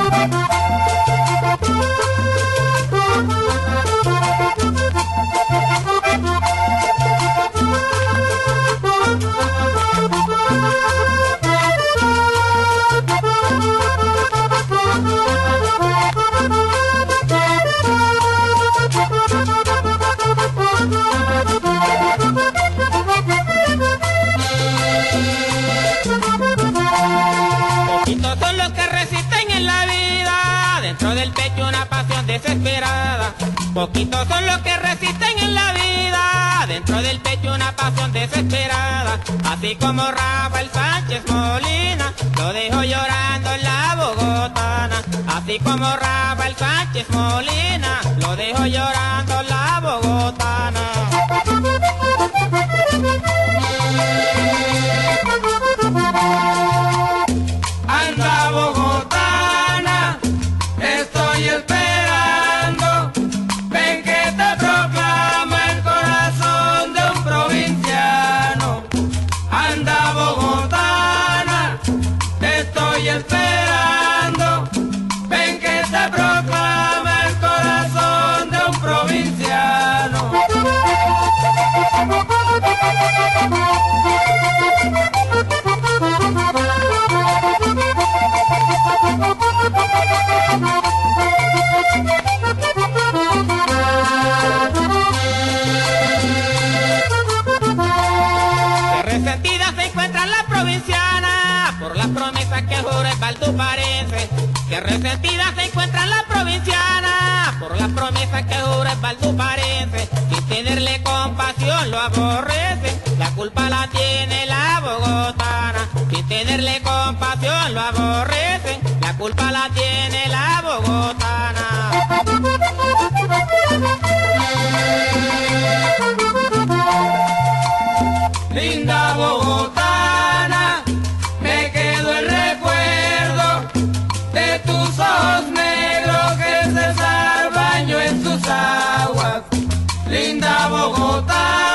Poquitos son los que resisten en la vida, dentro del pecho una pasión desesperada. Poquitos son los que resisten en la vida, dentro del pecho una pasión desesperada. Así como Rafael Sánchez Molina lo dejó llorando en la Bogotana. Así como Rafael Sánchez Molina lo dejó llorando en la Bogotana. Anda bogotana, estoy esperando, ven que te proclama el corazón de un provinciano. Anda bogotana, estoy esperando, ven que te proclama el corazón de un provinciano. Resentida se encuentra la provinciana por las promesas que jura el valduparense. Que resentida se encuentra la provinciana por las promesas que jura el valduparense. Sin tenerle compasión lo aborrecen, la culpa la tiene la bogotana. Sin tenerle compasión lo aborrecen, la culpa la tiene la bogotana. Linda bogotana, me quedó el recuerdo de tus ojos negros que César bañó en sus aguas. Linda bogotana.